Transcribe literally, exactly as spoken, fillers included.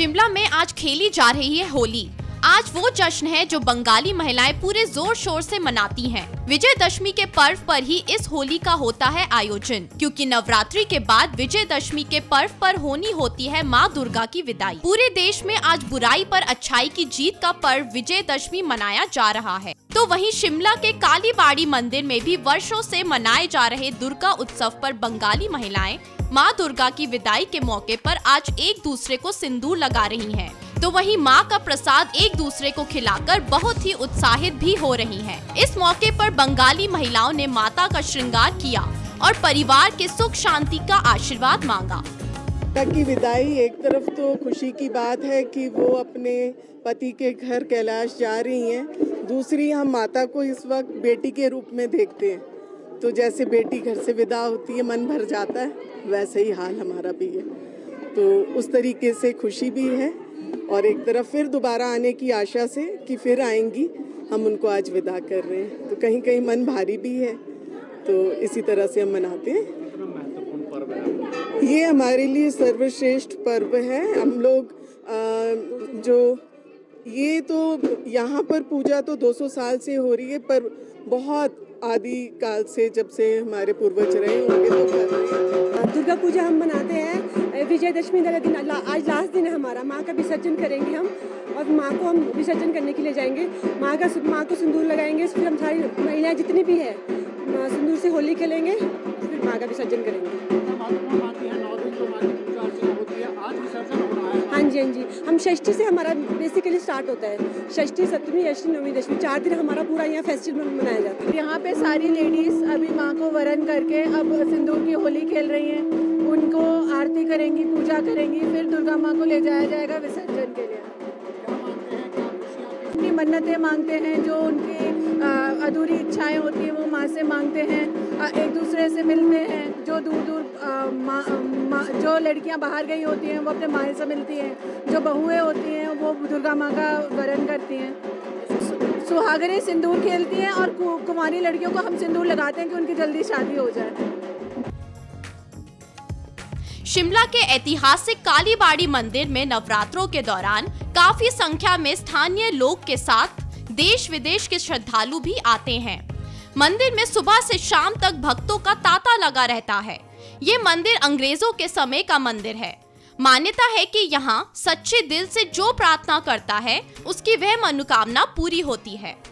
शिमला में आज खेली जा रही है होली। आज वो जश्न है जो बंगाली महिलाएं पूरे जोर शोर से मनाती हैं। विजयदशमी के पर्व पर ही इस होली का होता है आयोजन, क्योंकि नवरात्रि के बाद विजयदशमी के पर्व पर होनी होती है माँ दुर्गा की विदाई। पूरे देश में आज बुराई पर अच्छाई की जीत का पर्व विजयदशमी मनाया जा रहा है। तो वहीं शिमला के कालीबाड़ी मंदिर में भी वर्षों से मनाए जा रहे दुर्गा उत्सव पर बंगाली महिलाएं माँ दुर्गा की विदाई के मौके पर आज एक दूसरे को सिंदूर लगा रही हैं। तो वहीं माँ का प्रसाद एक दूसरे को खिलाकर बहुत ही उत्साहित भी हो रही हैं। इस मौके पर बंगाली महिलाओं ने माता का श्रृंगार किया और परिवार के सुख शांति का आशीर्वाद मांगा। तक की विदाई एक तरफ तो खुशी की बात है कि वो अपने पति के घर कैलाश जा रही हैं, दूसरी हम माता को इस वक्त बेटी के रूप में देखते हैं। तो जैसे बेटी घर से विदा होती है मन भर जाता है, वैसे ही हाल हमारा भी है। तो उस तरीके से खुशी भी है और एक तरफ फिर दोबारा आने की आशा से कि फिर आएंगी, हम उनको आज विदा कर रहे हैं। तो कहीं कहीं मन भारी भी है, तो इसी तरह से हम मनाते हैं। ये हमारे लिए सर्वश्रेष्ठ पर्व है। हम लोग जो ये तो यहाँ पर पूजा तो दो सौ साल से हो रही है, पर बहुत आदि काल से जब से हमारे पूर्वज रहे होंगे तो कर रहे हैं। दुर्गा पूजा हम मनाते हैं। विजयदशमी का दिन आज लास्ट दिन है हमारा। माँ का विसर्जन करेंगे हम और माँ को हम विसर्जन करने के लिए जाएंगे। माँ का माँ को सिंदूर लगाएंगे, फिर हम सारी महिलाएं जितनी भी है सिंदूर से होली खेलेंगे, फिर माँ का विसर्जन करेंगे। हाँ जी हाँ जी हम षष्ठी से हमारा बेसिकली स्टार्ट होता है। षष्ठी, सप्तमी, अष्टमी, नवमी, दशमी, चार दिन हमारा पूरा यहाँ फेस्टिवल मनाया जाता है। यहाँ पे सारी लेडीज अभी माँ को वरण करके अब सिंदूर की होली खेल रही हैं। उनको आरती करेंगी, पूजा करेंगी, फिर दुर्गा माँ को ले जाया जाएगा विसर्जन के लिए। उनकी मन्नतें मांगते हैं, जो उनकी अधूरी इच्छाएं होती हैं वो माँ से मांगते हैं। एक दूसरे से मिलते हैं। जो दूर दूर जो लड़कियां बाहर गई होती हैं वो अपने माँ से मिलती हैं। जो बहुएं होती हैं वो दुर्गा माँ का वरण करती हैं। सुहागनें सिंदूर खेलती हैं और कुंवारी लड़कियों को हम सिंदूर लगाते हैं कि उनकी जल्दी शादी हो जाए। शिमला के ऐतिहासिक कालीबाड़ी मंदिर में नवरात्रों के दौरान काफी संख्या में स्थानीय लोग के साथ देश विदेश के श्रद्धालु भी आते हैं। मंदिर में सुबह से शाम तक भक्तों का तांता लगा रहता है। ये मंदिर अंग्रेजों के समय का मंदिर है। मान्यता है कि यहाँ सच्चे दिल से जो प्रार्थना करता है उसकी वह मनोकामना पूरी होती है।